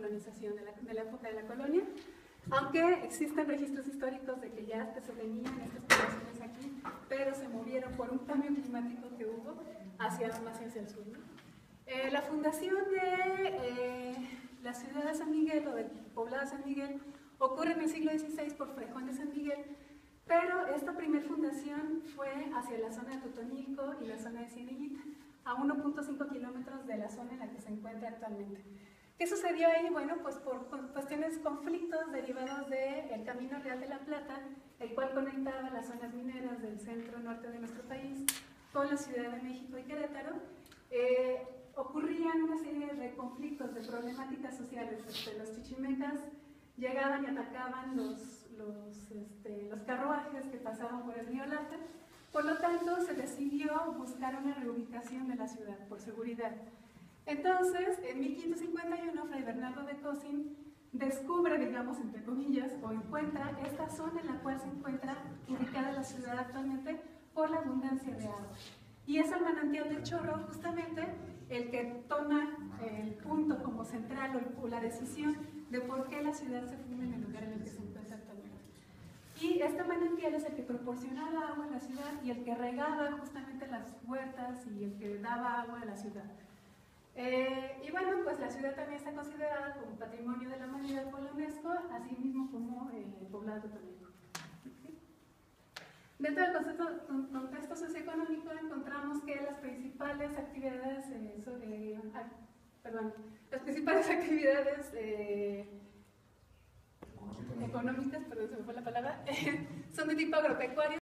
colonización, de la época de la colonia, aunque existen registros históricos de que ya se tenían estas poblaciones aquí, pero se movieron por un cambio climático que hubo más hacia el sur, ¿no? La fundación de la ciudad de San Miguel, o del poblado de San Miguel, ocurre en el siglo XVI por Fray Juan de San Miguel, pero esta primera fundación fue hacia la zona de Totonilco y la zona de Cieneguita, a 1.5 kilómetros de la zona en la que se encuentra actualmente. ¿Qué sucedió ahí? Bueno, pues por cuestiones, conflictos derivados del Camino Real de la Plata, el cual conectaba las zonas mineras del centro norte de nuestro país con la Ciudad de México y Querétaro, ocurrían una serie de conflictos, de problemáticas sociales. Los chichimecas llegaban y atacaban los carruajes que pasaban por el río Laja. Por lo tanto, se decidió buscar una reubicación de la ciudad por seguridad. Entonces, en 1551, Fray Bernardo de Cosín descubre, digamos, entre comillas, o encuentra esta zona en la cual se encuentra ubicada la ciudad actualmente por la abundancia de agua. Y es el manantial del Chorro, justamente, el que toma el punto como central o la decisión de por qué la ciudad se funda en el lugar en el que se encuentra actualmente. Y este manantial es el que proporcionaba agua a la ciudad y el que regaba justamente las huertas y el que daba agua a la ciudad. Y bueno, pues la ciudad también está considerada como Patrimonio de la Humanidad por la UNESCO, así mismo como el poblado de Totonilco. Dentro del contexto socioeconómico encontramos que las principales actividades, económicas, perdón, se me fue la palabra, son de tipo agropecuario.